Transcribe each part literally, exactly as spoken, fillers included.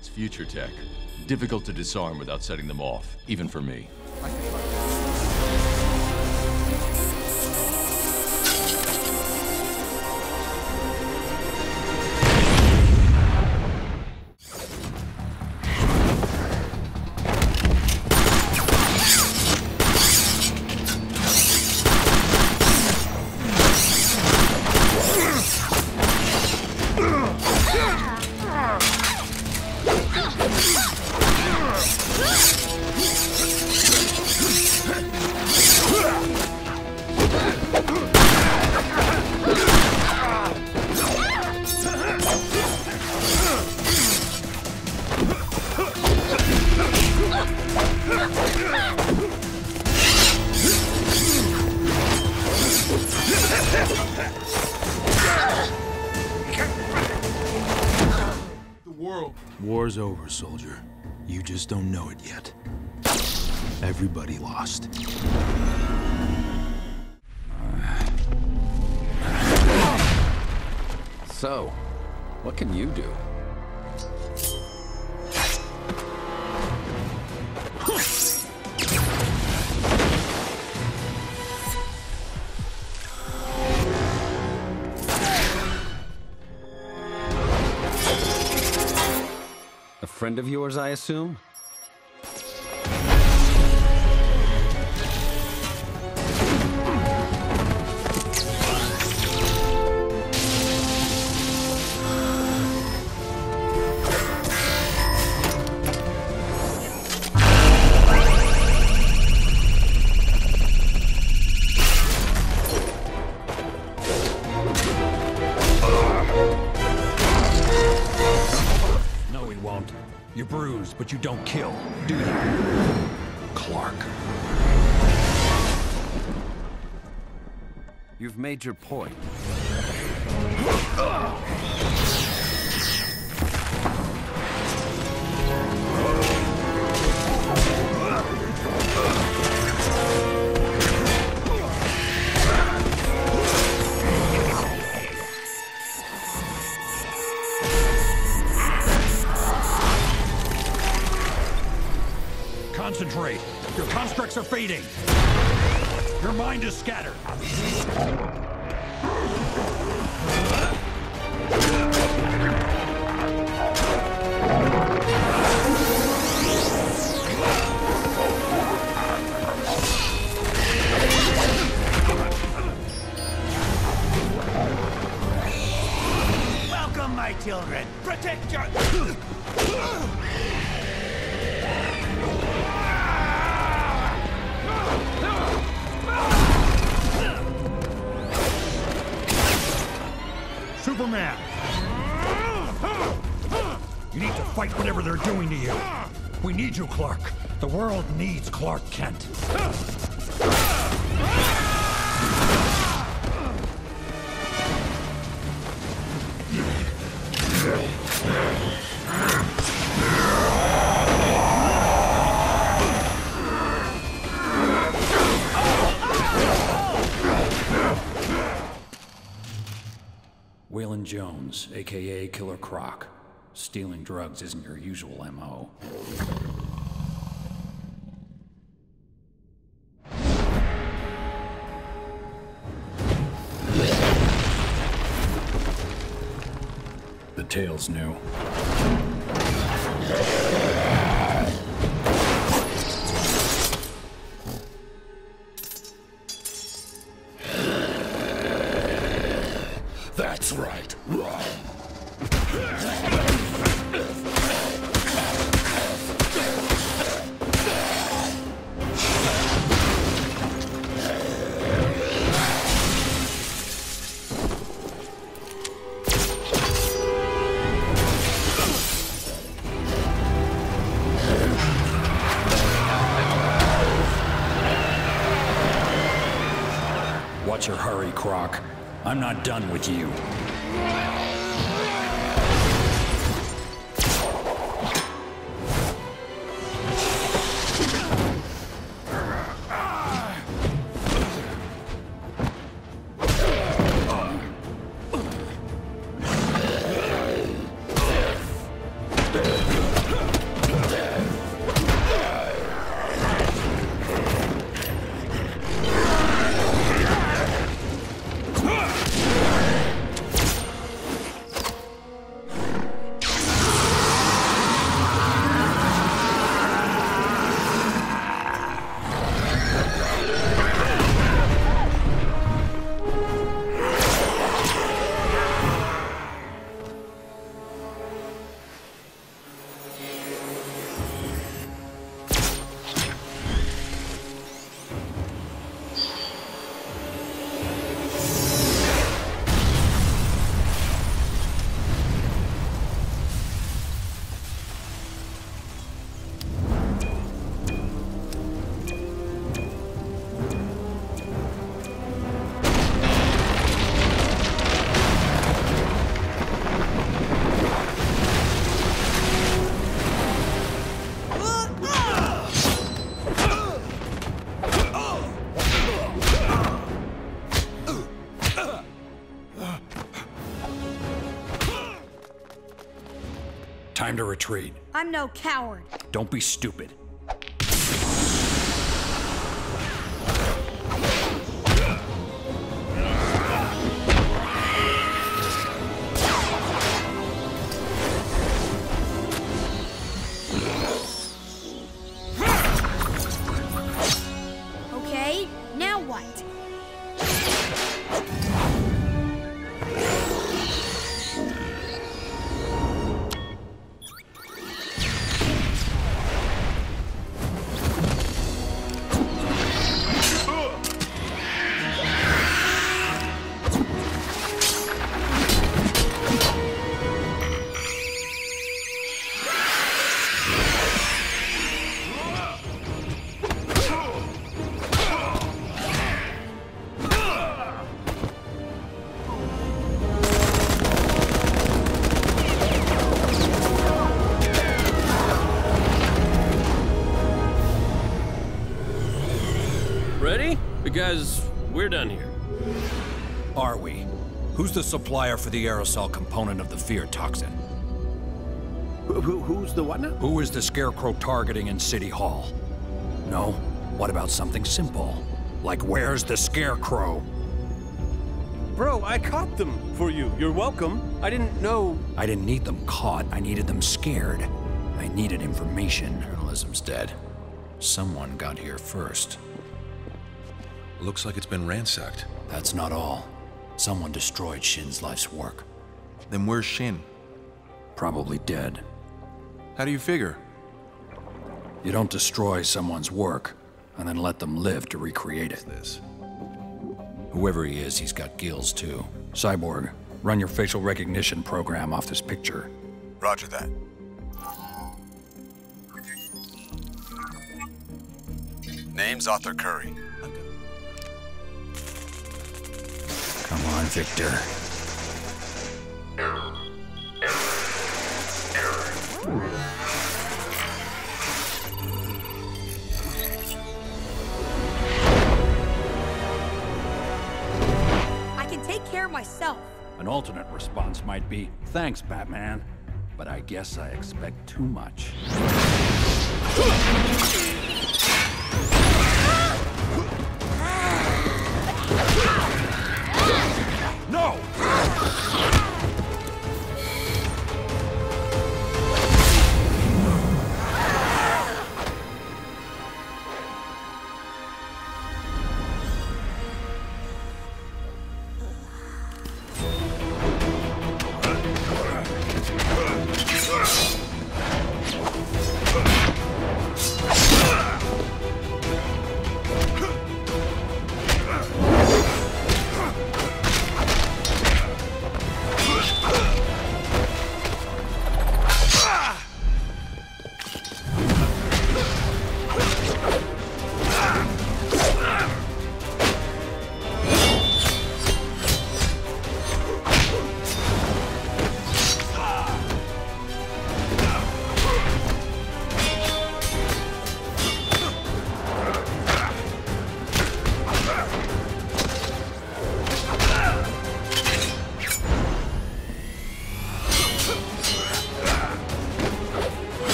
It's future tech. Difficult to disarm without setting them off, even for me. War's over, soldier. You just don't know it yet. Everybody lost. So, what can you do? A friend of yours, I assume? You're bruised, but you don't kill, do you? Clark. You've made your point. Concentrate. Your constructs are fading. Your mind is scattered. Welcome, my children. Protect your... Superman! You need to fight whatever they're doing to you. We need you, Clark. The world needs Clark Kent. Waylon Jones, a k a. Killer Croc. Stealing drugs isn't your usual M O. The tale's new. That's right. Wrong. Watch your hurry, Croc. I'm not done with you. Time to retreat. I'm no coward. Don't be stupid. Okay, now what? Ready? Because we're done here. Are we? Who's the supplier for the aerosol component of the fear toxin? Who, who's the what now? Who is the Scarecrow targeting in City Hall? No? What about something simple? Like, where's the Scarecrow? Bro, I caught them for you. You're welcome. I didn't know... I didn't need them caught. I needed them scared. I needed information. Journalism's dead. Someone got here first. Looks like it's been ransacked. That's not all. Someone destroyed Shin's life's work. Then where's Shin? Probably dead. How do you figure? You don't destroy someone's work and then let them live to recreate it. This. Whoever he is, he's got gills too. Cyborg, run your facial recognition program off this picture. Roger that. Name's Arthur Curry. Come on, Victor. I can take care of myself. An alternate response might be, thanks, Batman. But I guess I expect too much. No!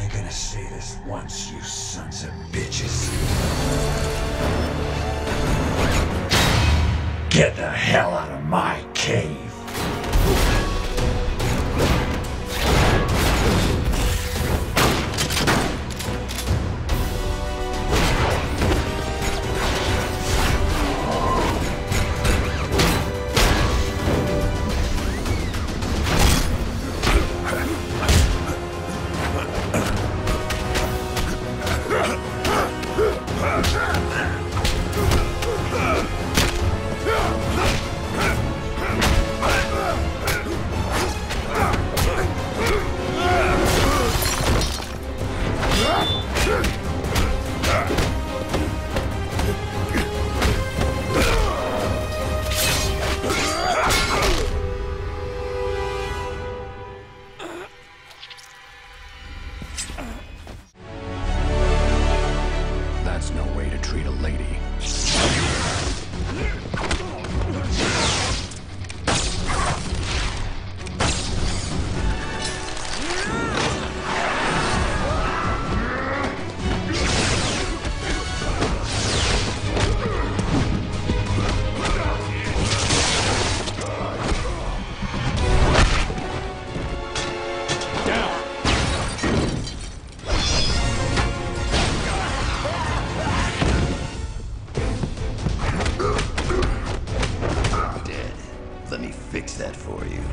only gonna say this once, you sons of bitches. Get the hell out of my cave! That's no way to treat a lady. Let me fix that for you.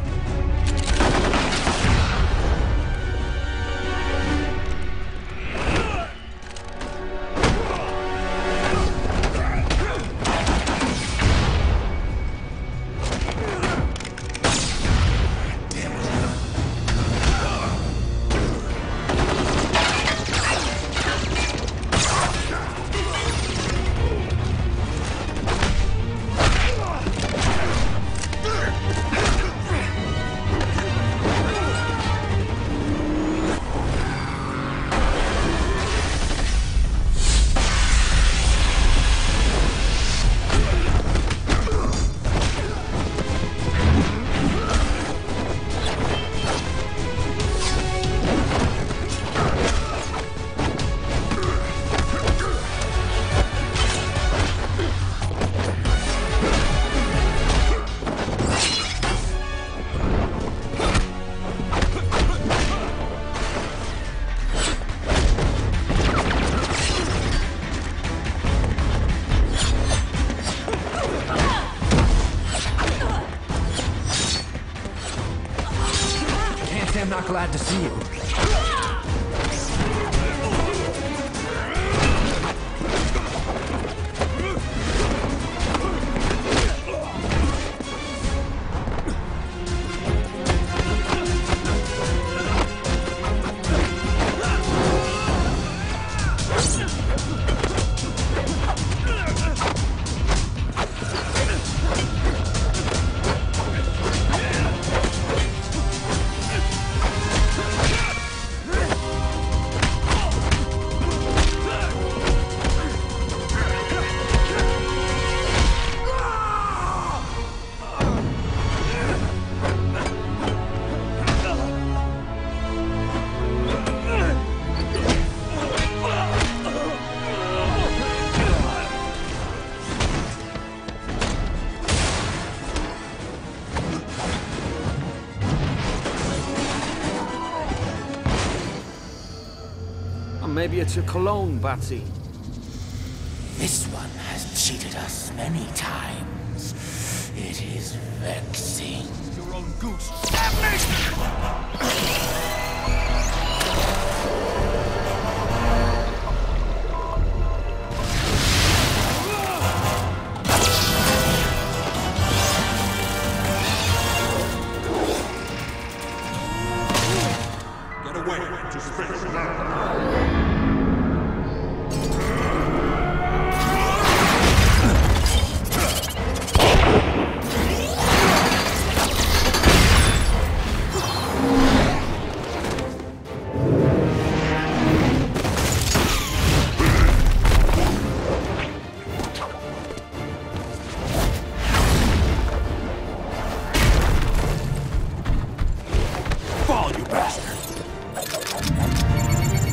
I'm not glad to see you. Maybe it's your cologne, Batsy. This one has cheated us many times. It is vexing. Your own goose. Get away to space. Fall, you bastard!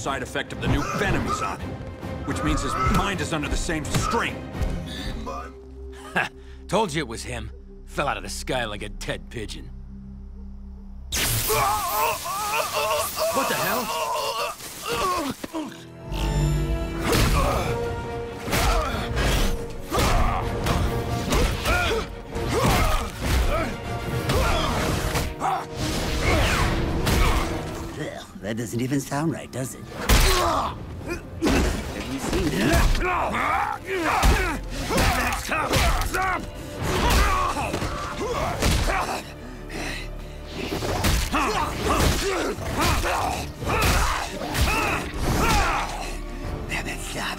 side effect of the new venom he's on. Which means his mind is under the same strain. Ha! Told you it was him. Fell out of the sky like a dead pigeon. What the hell? That doesn't even sound right, does it? Have you seen it? Damn it, stop.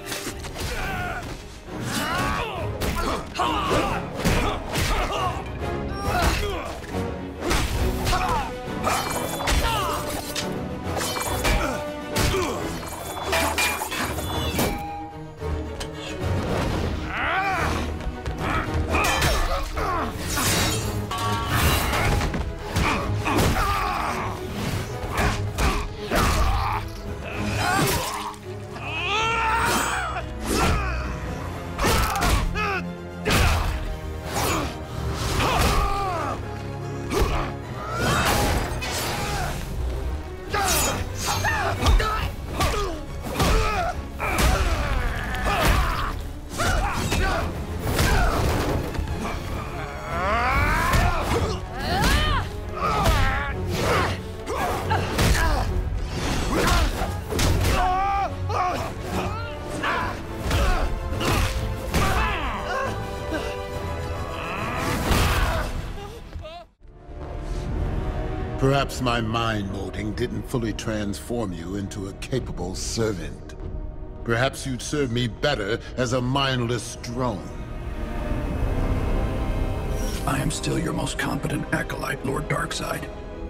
Perhaps my mind molding didn't fully transform you into a capable servant. Perhaps you'd serve me better as a mindless drone. I am still your most competent acolyte, Lord Darkseid.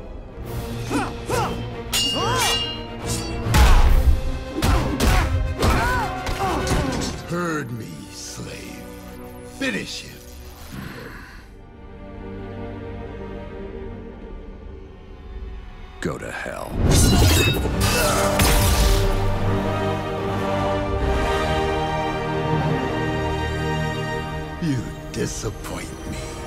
Heard me, slave. Finish him. Go to hell. You disappoint me.